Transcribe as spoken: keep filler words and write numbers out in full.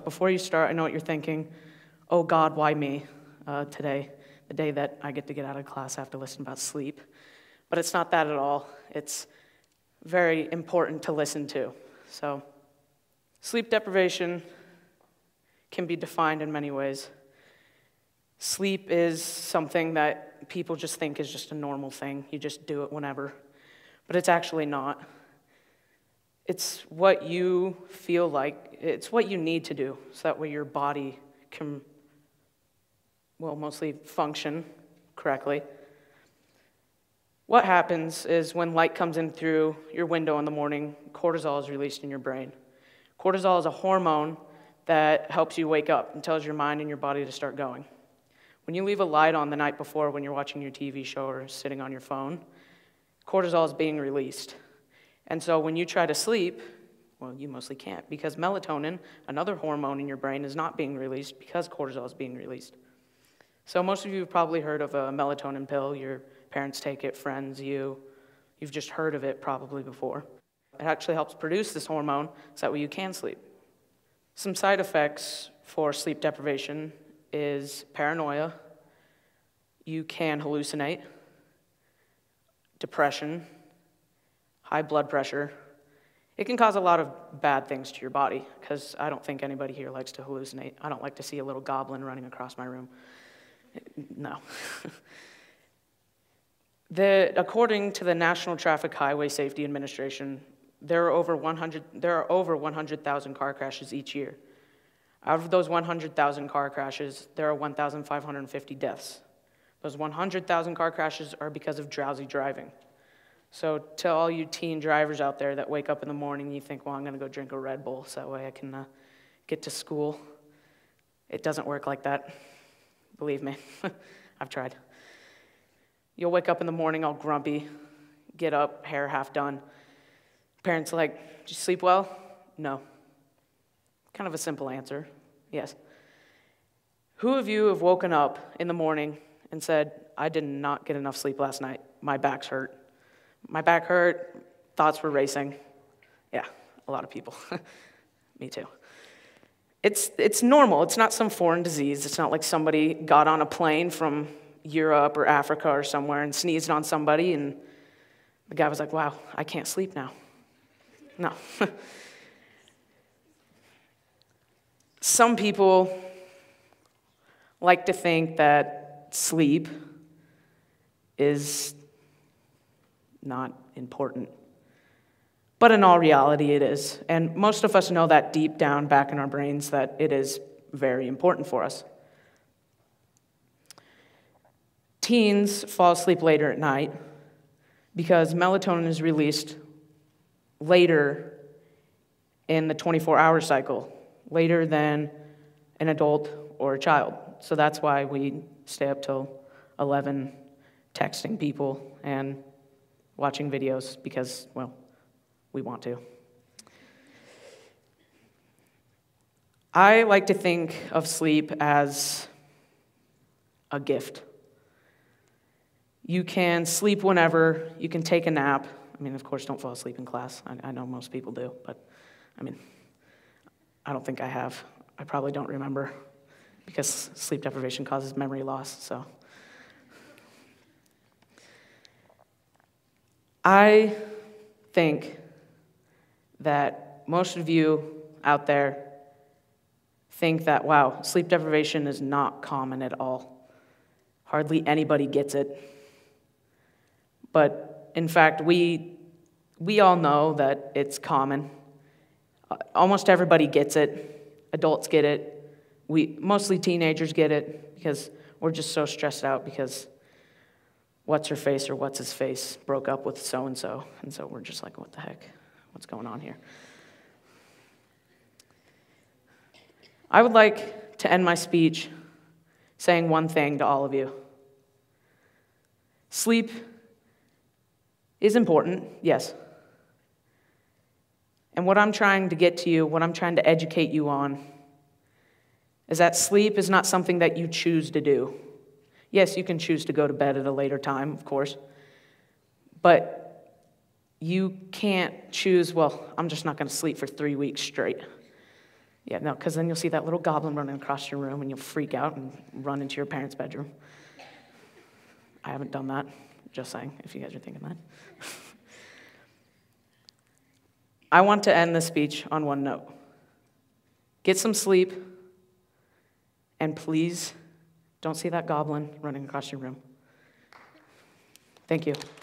before you start, I know what you're thinking. Oh God, why me uh, today? The day that I get to get out of class, I have to listen about sleep. But it's not that at all. It's very important to listen to. So, sleep deprivation can be defined in many ways. Sleep is something that people just think is just a normal thing. You just do it whenever. But it's actually not. It's what you feel like, it's what you need to do, so that way your body can, well, mostly function correctly. What happens is when light comes in through your window in the morning, cortisol is released in your brain. Cortisol is a hormone that helps you wake up and tells your mind and your body to start going. When you leave a light on the night before when you're watching your T V show or sitting on your phone, cortisol is being released. And so when you try to sleep, well, you mostly can't, because melatonin, another hormone in your brain, is not being released because cortisol is being released. So most of you have probably heard of a melatonin pill. Your parents take it, friends, you. You've just heard of it probably before. It actually helps produce this hormone so that way you can sleep. Some side effects for sleep deprivation is paranoia. You can hallucinate, depression, high blood pressure. It can cause a lot of bad things to your body, because I don't think anybody here likes to hallucinate. I don't like to see a little goblin running across my room. No. the, according to the National Traffic Highway Safety Administration, there are over one hundred, there are over one hundred thousand car crashes each year. Out of those one hundred thousand car crashes, there are one thousand five hundred fifty deaths. Those one hundred thousand car crashes are because of drowsy driving. So to all you teen drivers out there that wake up in the morning and you think, well, I'm going to go drink a Red Bull so that way I can uh, get to school. It doesn't work like that. Believe me. I've tried. You'll wake up in the morning all grumpy, get up, hair half done. Parents are like, did you sleep well? No. Kind of a simple answer. Yes. Who of you have woken up in the morning and said, I did not get enough sleep last night. My back's hurt. My back hurt, thoughts were racing. Yeah, a lot of people. Me too. It's, it's normal. It's not some foreign disease. It's not like somebody got on a plane from Europe or Africa or somewhere and sneezed on somebody and the guy was like, wow, I can't sleep now. No. Some people like to think that sleep is not important. But in all reality, it is. And most of us know that deep down back in our brains that it is very important for us. Teens fall asleep later at night because melatonin is released later in the twenty-four hour cycle, later than an adult or a child. So that's why we stay up till eleven texting people and watching videos because, well, we want to. I like to think of sleep as a gift. You can sleep whenever, you can take a nap. I mean, of course, don't fall asleep in class. I, I know most people do, but I mean, I don't think I have. I probably don't remember because sleep deprivation causes memory loss, so. I think that most of you out there think that, wow, sleep deprivation is not common at all. Hardly anybody gets it. But in fact, we, we all know that it's common. Almost everybody gets it. Adults get it. We, mostly teenagers get it because we're just so stressed out because what's her face or what's his face broke up with so-and-so. And so we're just like, what the heck? What's going on here? I would like to end my speech saying one thing to all of you. Sleep is important, yes. And what I'm trying to get to you, what I'm trying to educate you on, is that sleep is not something that you choose to do. Yes, you can choose to go to bed at a later time, of course, but you can't choose, well, I'm just not going to sleep for three weeks straight. Yeah, no, because then you'll see that little goblin running across your room and you'll freak out and run into your parents' bedroom. I haven't done that, just saying, if you guys are thinking that. I want to end this speech on one note. Get some sleep, and please don't see that goblin running across your room. Thank you.